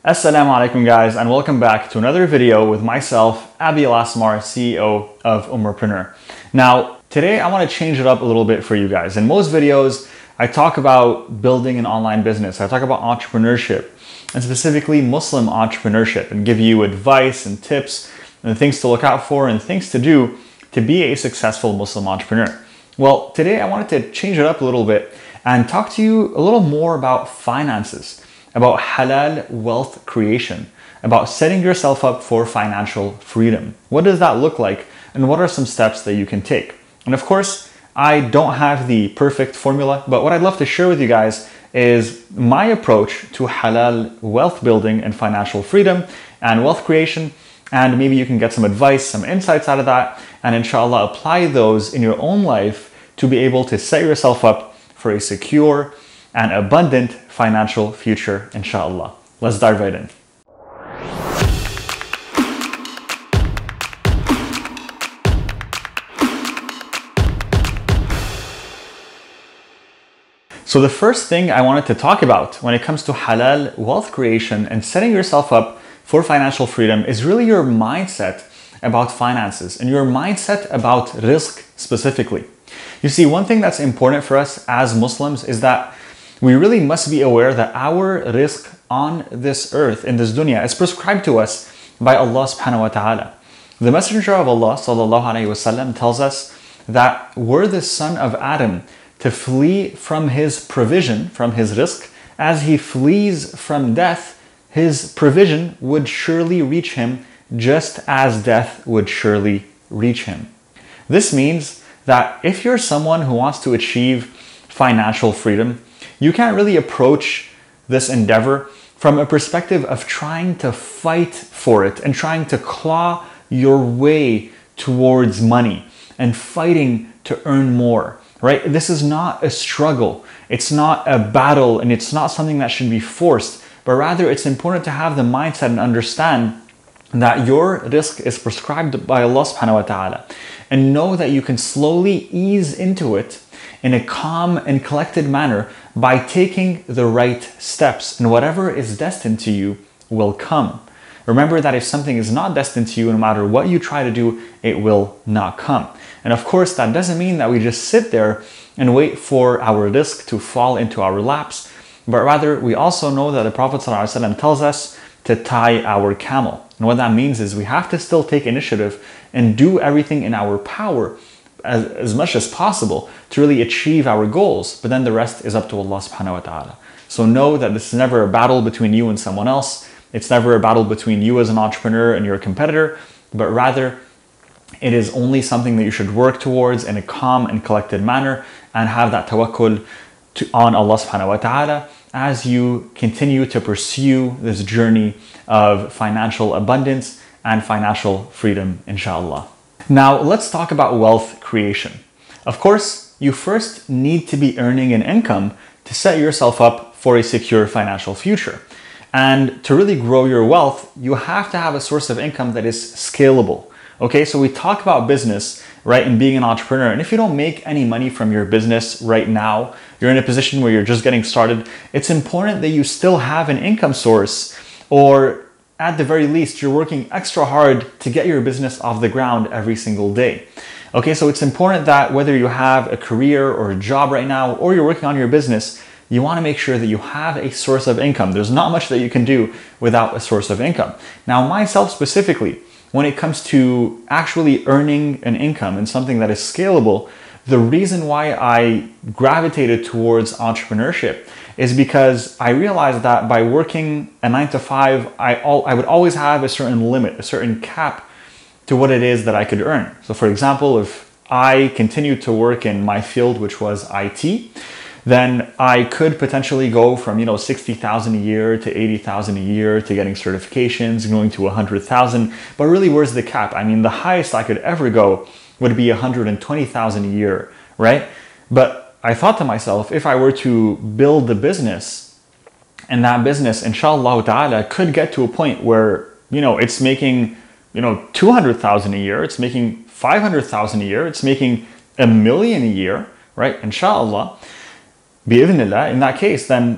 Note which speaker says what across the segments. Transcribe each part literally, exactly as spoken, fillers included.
Speaker 1: Assalamu alaikum guys, and welcome back to another video with myself, el-asmar, C E O of Ummahpreneur. Now, today I want to change it up a little bit for you guys. In most videos, I talk about building an online business. I talk about entrepreneurship, and specifically Muslim entrepreneurship, and give you advice and tips and things to look out for and things to do to be a successful Muslim entrepreneur. Well, today I wanted to change it up a little bit and talk to you a little more about finances, about halal wealth creation, about setting yourself up for financial freedom. What does that look like, and what are some steps that you can take? And of course, I don't have the perfect formula, but what I'd love to share with you guys is my approach to halal wealth building and financial freedom and wealth creation. And maybe you can get some advice, some insights out of that, and inshallah apply those in your own life to be able to set yourself up for a secure and abundant financial future, inshallah. Let's dive right in. So the first thing I wanted to talk about when it comes to halal wealth creation and setting yourself up for financial freedom is really your mindset about finances and your mindset about rizq specifically. You see, one thing that's important for us as Muslims is that we really must be aware that our rizq on this earth, in this dunya, is prescribed to us by Allah subhanahu wa ta'ala. The Messenger of Allah sallallahu alayhi wa sallam tells us that were the son of Adam to flee from his provision, from his rizq, as he flees from death, his provision would surely reach him just as death would surely reach him. This means that if you're someone who wants to achieve financial freedom, you can't really approach this endeavor from a perspective of trying to fight for it and trying to claw your way towards money and fighting to earn more, right? This is not a struggle. It's not a battle, and it's not something that should be forced, but rather it's important to have the mindset and understand that your rizq is prescribed by Allah subhanahu wa ta'ala, and know that you can slowly ease into it in a calm and collected manner by taking the right steps, and whatever is destined to you will come. Remember that if something is not destined to you, no matter what you try to do, it will not come. And of course, that doesn't mean that we just sit there and wait for our rizq to fall into our laps, but rather we also know that the Prophet ﷺ tells us to tie our camel. And what that means is we have to still take initiative and do everything in our power as, as much as possible to really achieve our goals, but then the rest is up to Allah subhanahu wa ta'ala. So know that this is never a battle between you and someone else. It's never a battle between you as an entrepreneur and your competitor, but rather it is only something that you should work towards in a calm and collected manner and have that tawakkul to, on Allah subhanahu wa ta'ala as you continue to pursue this journey of financial abundance and financial freedom, inshallah. Now, let's talk about wealth creation. Of course, you first need to be earning an income to set yourself up for a secure financial future. And to really grow your wealth, you have to have a source of income that is scalable. Okay, so we talk about business, right, and being an entrepreneur. And if you don't make any money from your business right now, you're in a position where you're just getting started, it's important that you still have an income source, or at the very least, you're working extra hard to get your business off the ground every single day. Okay, so it's important that whether you have a career or a job right now, or you're working on your business, you want to make sure that you have a source of income. There's not much that you can do without a source of income. Now, myself specifically, when it comes to actually earning an income and something that is scalable, the reason why I gravitated towards entrepreneurship is because I realized that by working a nine to five, I, al I would always have a certain limit, a certain cap to what it is that I could earn. So for example, if I continued to work in my field, which was I T, then I could potentially go from, you know, sixty thousand a year to eighty thousand a year to getting certifications, going to one hundred thousand. But really, where's the cap? I mean, the highest I could ever go would be one hundred twenty thousand a year, right? But I thought to myself, if I were to build the business, and that business, inshallah ta'ala, could get to a point where, you know, it's making, you know, two hundred thousand a year, it's making five hundred thousand a year, it's making a million a year, right? Inshallah. Bi'idhnillah, in that case, then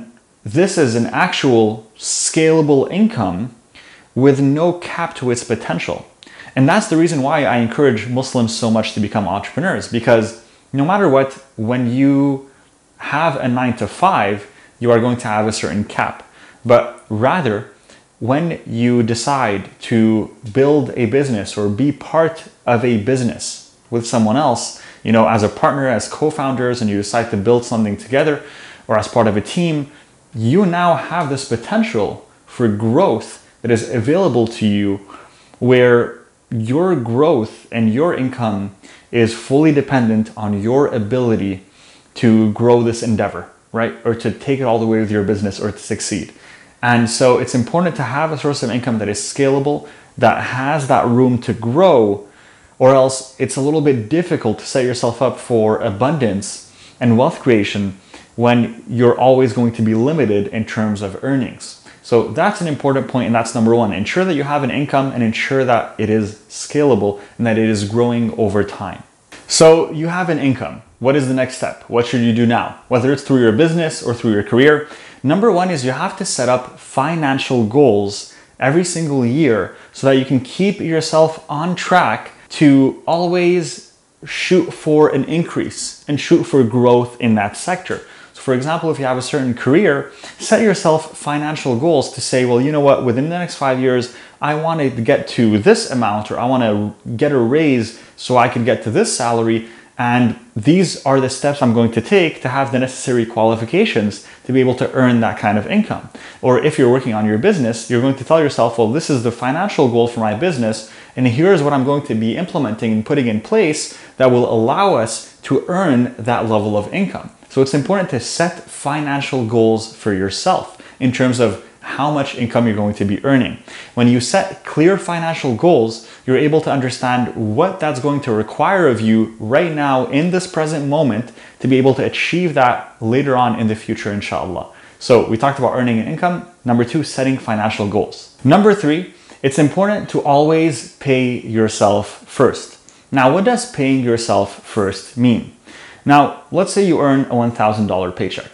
Speaker 1: this is an actual scalable income with no cap to its potential. And that's the reason why I encourage Muslims so much to become entrepreneurs, because no matter what, when you have a nine to five, you are going to have a certain cap. But rather, when you decide to build a business or be part of a business with someone else, you know, as a partner, as co-founders, and you decide to build something together or as part of a team, you now have this potential for growth that is available to you, where your growth and your income is fully dependent on your ability to grow this endeavor, right? Or to take it all the way with your business or to succeed. And so it's important to have a source of income that is scalable, that has that room to grow, or else it's a little bit difficult to set yourself up for abundance and wealth creation when you're always going to be limited in terms of earnings. So that's an important point, and that's number one. Ensure that you have an income and ensure that it is scalable and that it is growing over time. So you have an income. What is the next step? What should you do now? Whether it's through your business or through your career, number one is you have to set up financial goals every single year so that you can keep yourself on track to always shoot for an increase and shoot for growth in that sector. So for example, if you have a certain career, set yourself financial goals to say, well, you know what, within the next five years, I want to get to this amount, or I want to get a raise so I can get to this salary. And these are the steps I'm going to take to have the necessary qualifications to be able to earn that kind of income. Or if you're working on your business, you're going to tell yourself, well, this is the financial goal for my business, and here's what I'm going to be implementing and putting in place that will allow us to earn that level of income. So it's important to set financial goals for yourself in terms of how much income you're going to be earning. When you set clear financial goals, you're able to understand what that's going to require of you right now in this present moment to be able to achieve that later on in the future, inshallah. So we talked about earning an income. Number two, setting financial goals. Number three, it's important to always pay yourself first. Now, what does paying yourself first mean? Now, let's say you earn a one thousand dollar paycheck.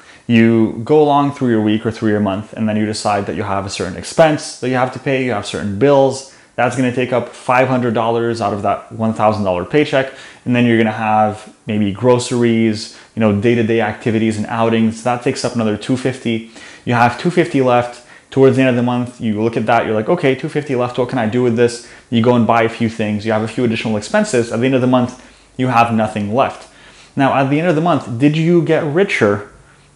Speaker 1: You go along through your week or through your month, and then you decide that you have a certain expense that you have to pay, you have certain bills. That's going to take up five hundred dollars out of that one thousand dollar paycheck. And then you're going to have maybe groceries, you know, day-to-day activities and outings. That takes up another two hundred fifty dollars. You have two hundred fifty dollars left. Towards the end of the month, you look at that, you're like, okay, two hundred fifty dollars left. What can I do with this? You go and buy a few things. You have a few additional expenses. At the end of the month, you have nothing left. Now, at the end of the month, did you get richer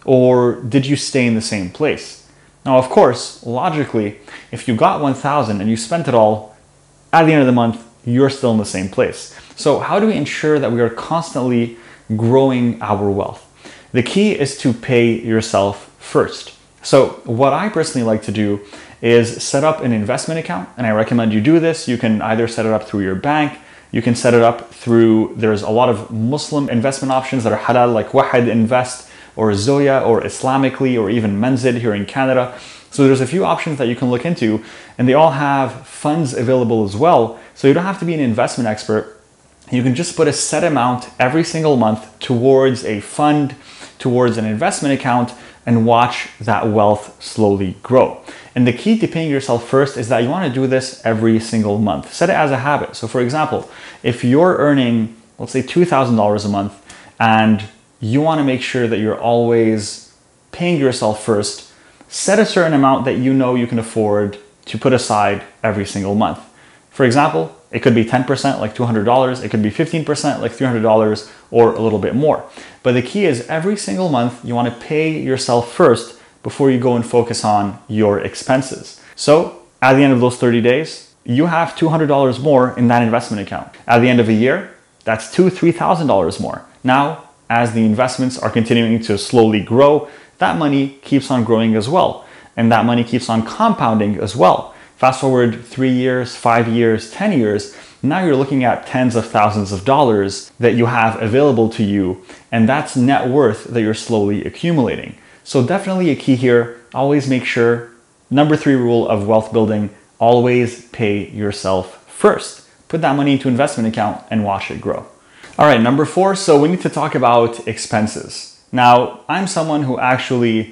Speaker 1: or did you stay in the same place? Now, of course, logically, if you got one thousand and you spent it all, at the end of the month, you're still in the same place. So how do we ensure that we are constantly growing our wealth? The key is to pay yourself first. So what I personally like to do is set up an investment account, and I recommend you do this. You can either set it up through your bank, you can set it up through, there's a lot of Muslim investment options that are halal, like Wahid Invest or Zoya or Islamically or even Menzid here in Canada. So there's a few options that you can look into, and they all have funds available as well. So you don't have to be an investment expert. You can just put a set amount every single month towards a fund, towards an investment account, and watch that wealth slowly grow. And the key to paying yourself first is that you want to do this every single month. Set it as a habit. So for example, if you're earning, let's say two thousand dollars a month, and you want to make sure that you're always paying yourself first, set a certain amount that you know you can afford to put aside every single month. For example, it could be ten percent, like two hundred dollars. It could be fifteen percent, like three hundred dollars, or a little bit more. But the key is every single month, you want to pay yourself first before you go and focus on your expenses. So at the end of those thirty days, you have two hundred dollars more in that investment account. At the end of a year, that's two thousand dollars, three thousand dollars more. Now, as the investments are continuing to slowly grow, that money keeps on growing as well. And that money keeps on compounding as well. Fast forward three years, five years, ten years, now you're looking at tens of thousands of dollars that you have available to you, and that's net worth that you're slowly accumulating. So definitely a key here, always make sure, number three rule of wealth building, always pay yourself first. Put that money into investment account and watch it grow. All right, number four, so we need to talk about expenses. Now, I'm someone who actually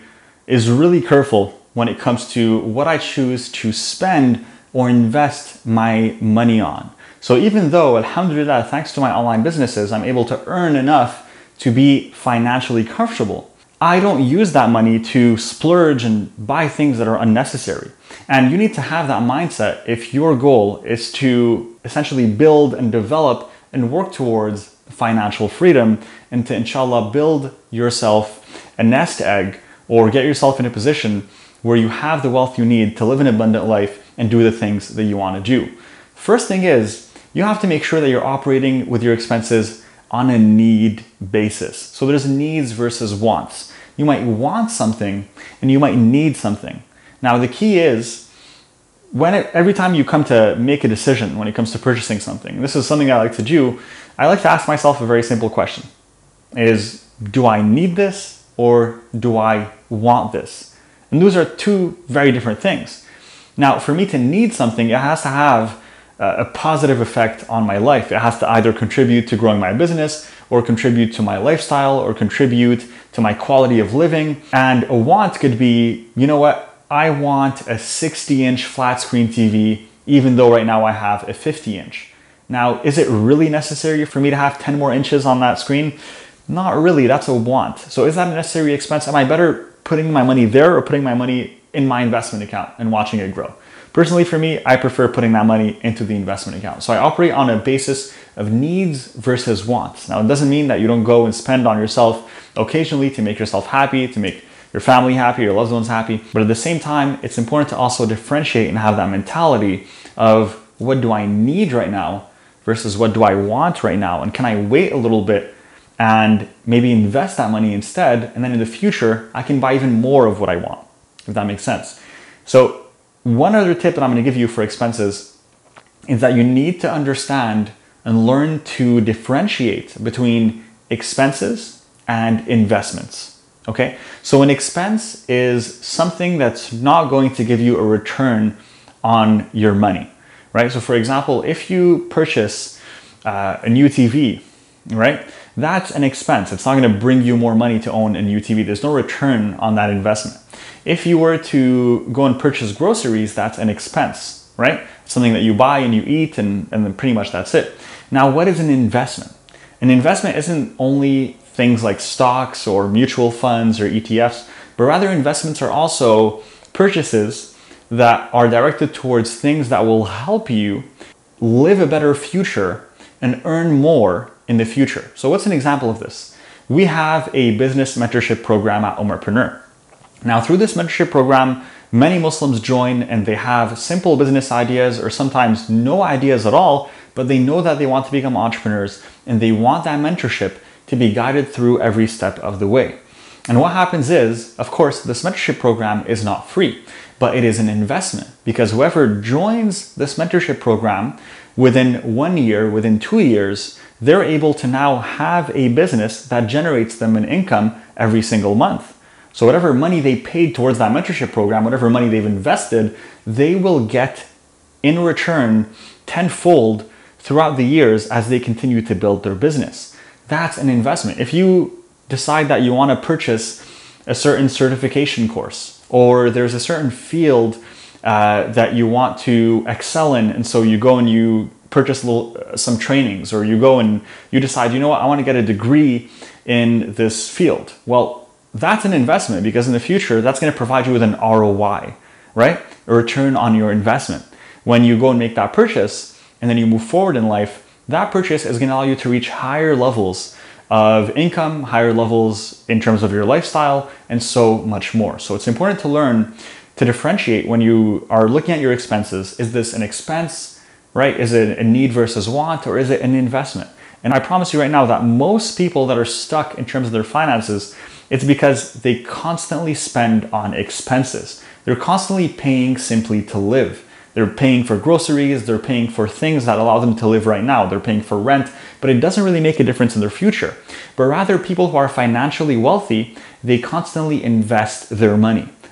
Speaker 1: is really careful when it comes to what I choose to spend or invest my money on. So even though, alhamdulillah, thanks to my online businesses, I'm able to earn enough to be financially comfortable, I don't use that money to splurge and buy things that are unnecessary. And you need to have that mindset if your goal is to essentially build and develop and work towards financial freedom, and to inshallah build yourself a nest egg or get yourself in a position where you have the wealth you need to live an abundant life and do the things that you want to do. First thing is, you have to make sure that you're operating with your expenses on a need basis. So there's needs versus wants. You might want something and you might need something. Now the key is, when it, every time you come to make a decision when it comes to purchasing something, this is something I like to do, I like to ask myself a very simple question. Is, do I need this or do I want this? And those are two very different things. Now, for me to need something, it has to have a positive effect on my life. It has to either contribute to growing my business or contribute to my lifestyle or contribute to my quality of living. And a want could be, you know what? I want a sixty inch flat screen T V, even though right now I have a fifty inch. Now, is it really necessary for me to have ten more inches on that screen? Not really, that's a want. So is that a necessary expense? Am I better putting my money there or putting my money in my investment account and watching it grow? Personally, for me, I prefer putting that money into the investment account. So I operate on a basis of needs versus wants. Now, it doesn't mean that you don't go and spend on yourself occasionally to make yourself happy, to make your family happy, your loved ones happy. But at the same time, it's important to also differentiate and have that mentality of, what do I need right now versus what do I want right now? And can I wait a little bit and maybe invest that money instead? And then in the future, I can buy even more of what I want, if that makes sense. So one other tip that I'm going to give you for expenses is that you need to understand and learn to differentiate between expenses and investments. Okay, so an expense is something that's not going to give you a return on your money, right? So for example, if you purchase uh, a new T V, right, that's an expense. It's not going to bring you more money to own a new T V. There's no return on that investment. If you were to go and purchase groceries, that's an expense, right? Something that you buy and you eat, and, and then pretty much that's it. Now, what is an investment? An investment isn't only things like stocks or mutual funds or E T Fs, but rather investments are also purchases that are directed towards things that will help you live a better future and earn more in the future. So what's an example of this? We have a business mentorship program at Ummahpreneur. Now, through this mentorship program, many Muslims join and they have simple business ideas or sometimes no ideas at all, but they know that they want to become entrepreneurs and they want that mentorship to be guided through every step of the way. And what happens is, of course, this mentorship program is not free, but it is an investment, because whoever joins this mentorship program within one year, within two years, they're able to now have a business that generates them an income every single month. So whatever money they paid towards that mentorship program, whatever money they've invested, they will get in return tenfold throughout the years as they continue to build their business. That's an investment. If you decide that you want to purchase a certain certification course, or there's a certain field uh, that you want to excel in, and so you go and you purchase little, uh, some trainings, or you go and you decide, you know what, I want to get a degree in this field. Well, that's an investment, because in the future, that's going to provide you with an R O Y, right? A return on your investment. When you go and make that purchase, and then you move forward in life, that purchase is going to allow you to reach higher levels of income, higher levels in terms of your lifestyle, and so much more. So it's important to learn to differentiate when you are looking at your expenses. Is this an expense, right? Is it a need versus want, or is it an investment? And I promise you right now that most people that are stuck in terms of their finances, it's because they constantly spend on expenses. They're constantly paying simply to live. They're paying for groceries, they're paying for things that allow them to live right now, they're paying for rent, but it doesn't really make a difference in their future. But rather, people who are financially wealthy, they constantly invest their money.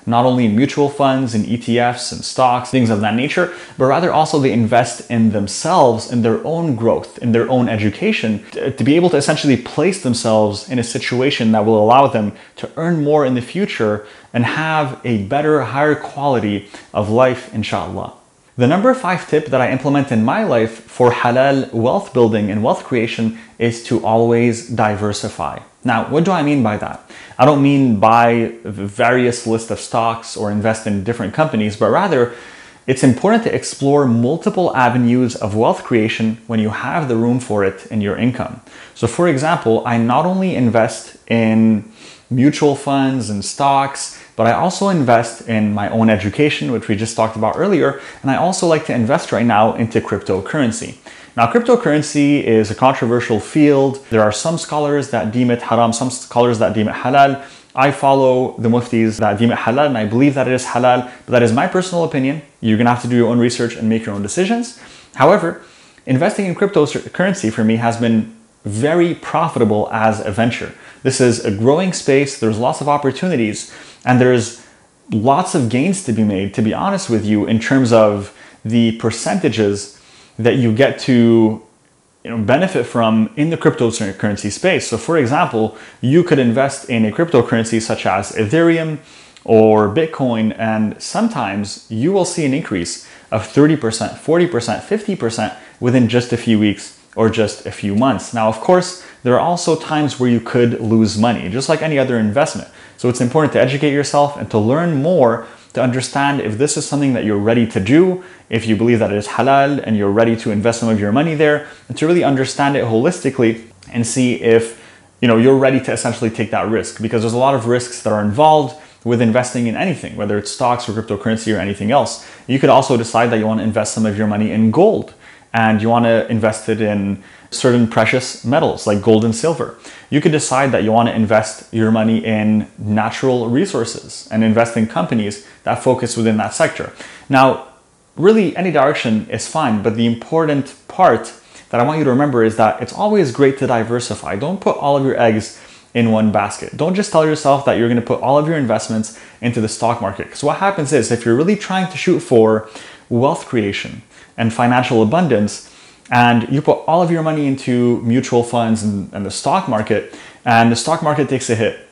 Speaker 1: not only in mutual funds and E T Fs and stocks, things of that nature, but rather also they invest in themselves, in their own growth, in their own education, to, to be able to essentially place themselves in a situation that will allow them to earn more in the future and have a better, higher quality of life, inshallah. The number five tip that I implement in my life for halal wealth building and wealth creation is to always diversify. Now, what do I mean by that? I don't mean buy various list of stocks or invest in different companies, but rather it's important to explore multiple avenues of wealth creation when you have the room for it in your income. So for example, I not only invest in mutual funds and stocks, but I also invest in my own education, which we just talked about earlier. And I also like to invest right now into cryptocurrency. Now, cryptocurrency is a controversial field. There are some scholars that deem it haram, some scholars that deem it halal. I follow the muftis that deem it halal, and I believe that it is halal, but that is my personal opinion. You're gonna have to do your own research and make your own decisions. However, investing in cryptocurrency for me has been very profitable as a venture. This is a growing space, there's lots of opportunities, and there's lots of gains to be made, to be honest with you, in terms of the percentages that you get to you know, benefit from in the cryptocurrency space. So for example, you could invest in a cryptocurrency such as Ethereum or Bitcoin, and sometimes you will see an increase of thirty percent, forty percent, fifty percent within just a few weeks or just a few months. Now, of course, there are also times where you could lose money, just like any other investment. So it's important to educate yourself and to learn more to understand if this is something that you're ready to do, if you believe that it is halal and you're ready to invest some of your money there, and to really understand it holistically and see if you know, you're ready to essentially take that risk, because there's a lot of risks that are involved with investing in anything, whether it's stocks or cryptocurrency or anything else. You could also decide that you want to invest some of your money in gold, and you want to invest it in certain precious metals like gold and silver. You could decide that you want to invest your money in natural resources and invest in companies that focus within that sector. Now, really any direction is fine, but the important part that I want you to remember is that it's always great to diversify. Don't put all of your eggs in one basket. Don't just tell yourself that you're going to put all of your investments into the stock market. Because what happens is, if you're really trying to shoot for wealth creation and financial abundance, and you put all of your money into mutual funds and, and the stock market, and the stock market takes a hit,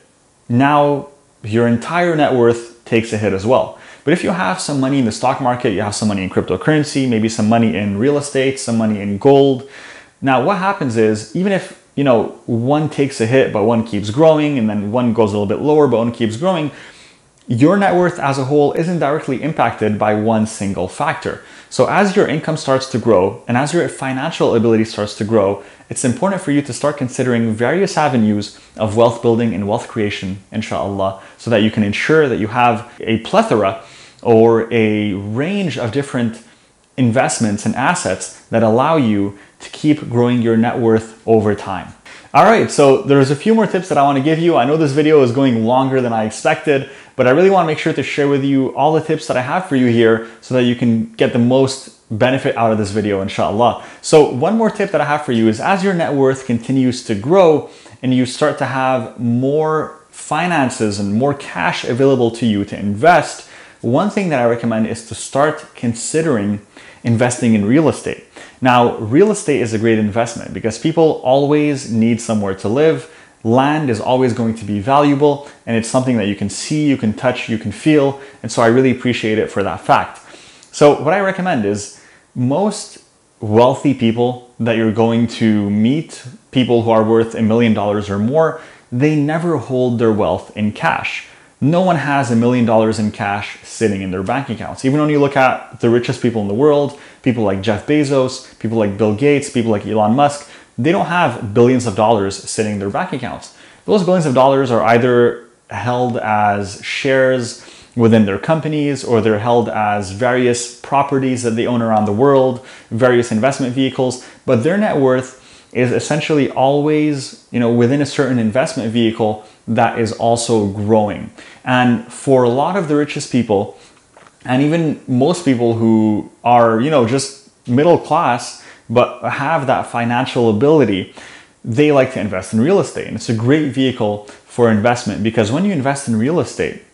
Speaker 1: now your entire net worth takes a hit as well. But if you have some money in the stock market, you have some money in cryptocurrency, maybe some money in real estate, some money in gold. Now what happens is, even if you know one takes a hit but one keeps growing, and then one goes a little bit lower but one keeps growing, your net worth as a whole isn't directly impacted by one single factor. So as your income starts to grow and as your financial ability starts to grow, it's important for you to start considering various avenues of wealth building and wealth creation, inshallah, so that you can ensure that you have a plethora or a range of different investments and assets that allow you to keep growing your net worth over time. All right, so there's a few more tips that I want to give you. I know this video is going longer than I expected, but I really want to make sure to share with you all the tips that I have for you here so that you can get the most benefit out of this video, inshallah. So one more tip that I have for you is, as your net worth continues to grow and you start to have more finances and more cash available to you to invest, one thing that I recommend is to start considering investing in real estate. Now, real estate is a great investment because people always need somewhere to live. Land is always going to be valuable, and it's something that you can see, you can touch, you can feel. And so I really appreciate it for that fact. So what I recommend is, most wealthy people that you're going to meet, people who are worth a million dollars or more, they never hold their wealth in cash. No one has a million dollars in cash sitting in their bank accounts. Even when you look at the richest people in the world, people like Jeff Bezos, people like Bill Gates, people like Elon Musk, they don't have billions of dollars sitting in their bank accounts. Those billions of dollars are either held as shares within their companies, or they're held as various properties that they own around the world, various investment vehicles, but their net worth is essentially always, you know, within a certain investment vehicle that is also growing. And for a lot of the richest people, and even most people who are, you know, just middle class, but have that financial ability, they like to invest in real estate. And it's a great vehicle for investment, because when you invest in real estate,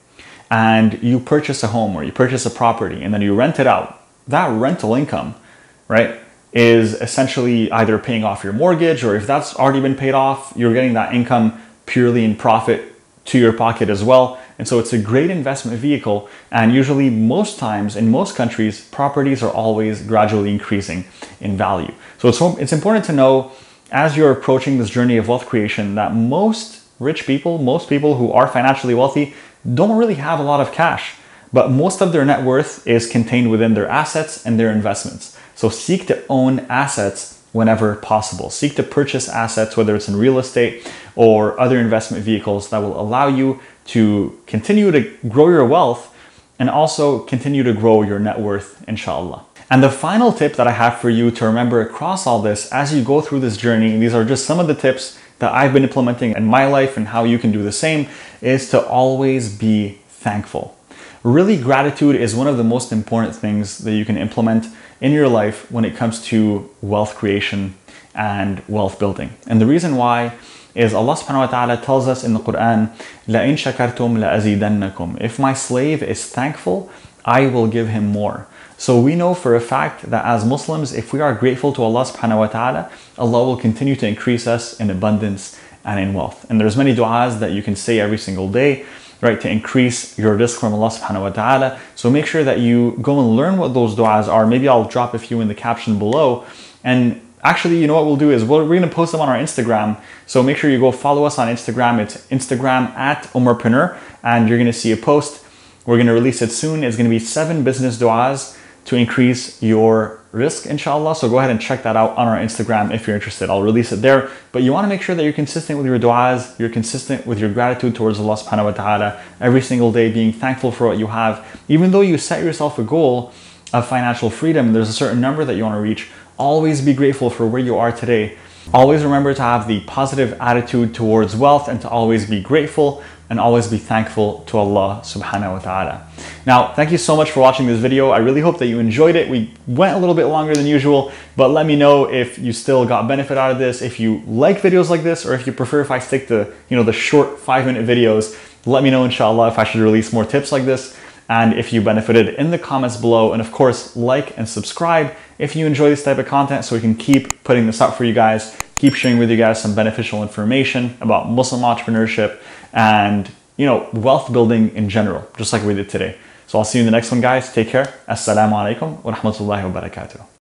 Speaker 1: and you purchase a home or you purchase a property and then you rent it out, that rental income, right, is essentially either paying off your mortgage, or if that's already been paid off, you're getting that income purely in profit to your pocket as well. And so it's a great investment vehicle. And usually most times in most countries, properties are always gradually increasing in value. So it's, it's important to know as you're approaching this journey of wealth creation that most rich people, most people who are financially wealthy don't really have a lot of cash, but most of their net worth is contained within their assets and their investments. So seek to own assets whenever possible. Seek to purchase assets, whether it's in real estate or other investment vehicles that will allow you to continue to grow your wealth and also continue to grow your net worth, inshallah. And the final tip that I have for you to remember across all this as you go through this journey, and these are just some of the tips that I've been implementing in my life and how you can do the same, is to always be thankful. Really, gratitude is one of the most important things that you can implement in your life when it comes to wealth creation and wealth building. And the reason why is Allah subhanahu wa ta'ala tells us in the Quran, لَإِن شَكَرْتُمْ لَأَزِيدَنَّكُمْ. If my slave is thankful, I will give him more. So we know for a fact that as Muslims, if we are grateful to Allah subhanahu wa ta'ala, Allah will continue to increase us in abundance and in wealth. And there's many du'as that you can say every single day, right, to increase your rizq from Allah subhanahu wa ta'ala. So make sure that you go and learn what those du'as are. Maybe I'll drop a few in the caption below. And actually, you know what we'll do is we're, we're going to post them on our Instagram. So make sure you go follow us on Instagram. It's Instagram at Ummahpreneur, and you're going to see a post. We're going to release it soon. It's going to be seven business du'as to increase your risk, inshallah. So go ahead and check that out on our Instagram if you're interested. I'll release it there. But you want to make sure that you're consistent with your du'as, you're consistent with your gratitude towards Allah subhanahu wa ta'ala every single day, being thankful for what you have. Even though you set yourself a goal of financial freedom, there's a certain number that you want to reach, always be grateful for where you are today. Always remember to have the positive attitude towards wealth and to always be grateful and always be thankful to Allah subhanahu wa ta'ala. Now, thank you so much for watching this video. I really hope that you enjoyed it. We went a little bit longer than usual, but let me know if you still got benefit out of this, if you like videos like this, or if you prefer if I stick to, you know, the short five minute videos. Let me know, inshallah, if I should release more tips like this, and if you benefited in the comments below. And of course, like and subscribe if you enjoy this type of content so we can keep putting this out for you guys, keep sharing with you guys some beneficial information about Muslim entrepreneurship and, you know, wealth building in general, just like we did today. So I'll see you in the next one, guys. Take care. Assalamu alaikum wa rahmatullahi wa barakatuh.